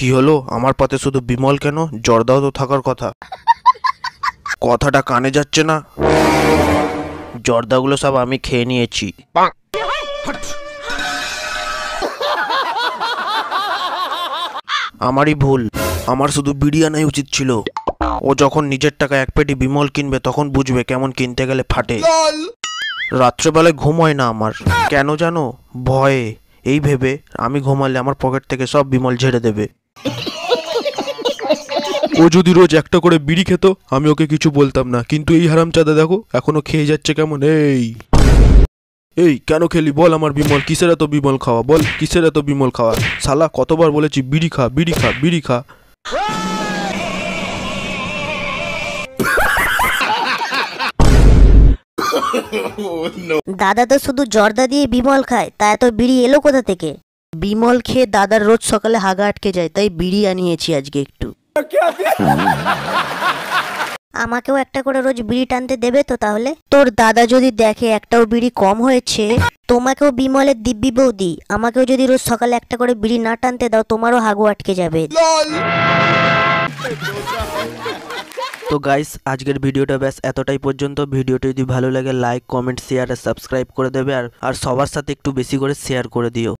কি হলো? আমার পাতে শুধু বিমল কেন? জর্দাও তো থাকার কথা। কথাটা কানে যাচ্ছে না? জর্দাগুলো সব আমি খেয়ে নিয়েছি। আমারই ভুল, আমার শুধু বিড়ি আনাই উচিত ছিল। ও যখন নিজের টাকা এক পেটি বিমল কিনবে তখন বুঝবে কেমন কিনতে গেলে ফাটে। রাত্রেবেলায় ঘুম হয় না আমার, কেন জানো? ভয়ে। এই ভেবে আমি ঘুমালে আমার পকেট থেকে সব বিমল ঝেড়ে দেবে। ও যদি রোজ একটা করে বিড়ি খেত আমি ওকে কিছু বলতাম না, কিন্তু এই হারামজাদা দেখো এখনো খেয়ে যাচ্ছে কেমন। এই কেন খেলি বল? আমার বিমল কিসের এত বিমল খাওয়া? বল কিসের এত বিমল খাওয়া? শালা কতবার বলেছি বিড়ি খা, বিড়ি খা, বিড়ি খা। দাদা তো শুধু জর্দা দিয়ে বিমল খায়, তা এত বিড়ি এলো কোথা থেকে? বিমল খেয়ে দাদার রোজ সকালে হাগা আটকে যায়, তাই বিড়ি আনিয়েছি আজকে একটু। আমাকেও একটা করে রোজ বিড়ি টানতে দেবে তো তাহলে? তোর দাদা যদি দেখে একটাও বিড়ি কম হয়েছে, তোমাকেও বিমলের দিব্যি বৌদি, আমাকেও যদি রোজ সকালে একটা করে বিড়ি না টানতে দাও তোমারও হাগু আটকে যাবে। তো গাইস, আজকের ভিডিওটা ব্যাস এতটাই পর্যন্ত। ভিডিওটা যদি ভালো লাগে লাইক, কমেন্ট, শেয়ার আর সাবস্ক্রাইব করে দেবে, আর সবার সাথে একটু বেশি করে শেয়ার করে দিও।